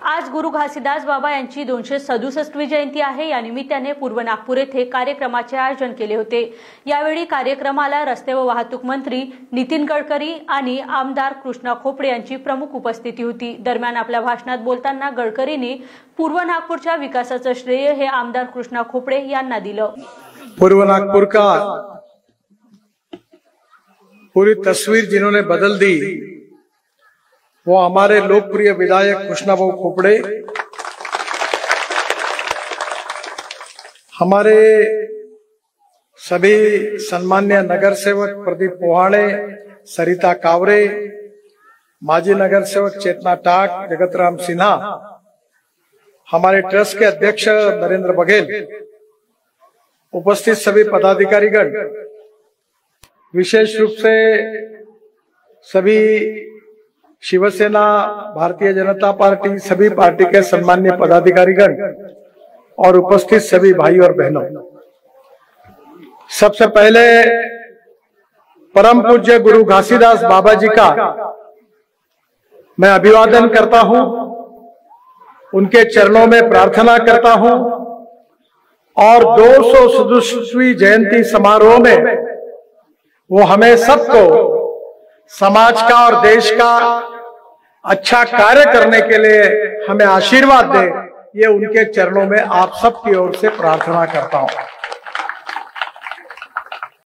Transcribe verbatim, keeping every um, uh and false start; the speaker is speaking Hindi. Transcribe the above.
आज गुरु घासीदास बाबा यांची दोनशे सदुसष्टवी जयंती आहे। या निमित्ताने पूर्व नागपूर येथे कार्यक्रमाचे आयोजन केले होते। यावेळी कार्यक्रमाला रस्ते व वाहतूक मंत्री नितीन गडकरी आणि आमदार कृष्णा खोपडे यांची प्रमुख उपस्थिती होती। दरम्यान आपल्या भाषणात बोलताना गडकरींनी पूर्व नागपूरच्या विकासाचे श्रेय हे आमदार कृष्णा खोपडे यांना दिलं। पूर्व नागपुर का पूरी तस्वीर जिन्होंने बदल दी वो हमारे लोकप्रिय विधायक कृष्णाभाऊ खोपड़े, हमारे सभी सम्मान्य नगर सेवक प्रदीप पोहाड़े, सरिता कावरे, माजी नगर सेवक चेतना टाक, जगतराम सिन्हा, हमारे ट्रस्ट के अध्यक्ष नरेंद्र बघेल, उपस्थित सभी पदाधिकारीगण, विशेष रूप से सभी शिवसेना, भारतीय जनता पार्टी, सभी पार्टी के सम्मान्य पदाधिकारीगण और उपस्थित सभी भाई और बहनों, सबसे पहले परम पूज्य गुरु घासीदास बाबा जी का मैं अभिवादन करता हूं, उनके चरणों में प्रार्थना करता हूं और दो सौ सदुसष्टवीं जयंती समारोह में वो हमें सबको समाज का और देश का अच्छा कार्य करने के लिए हमें आशीर्वाद दे, ये उनके चरणों में आप सबकी ओर से प्रार्थना करता हूं।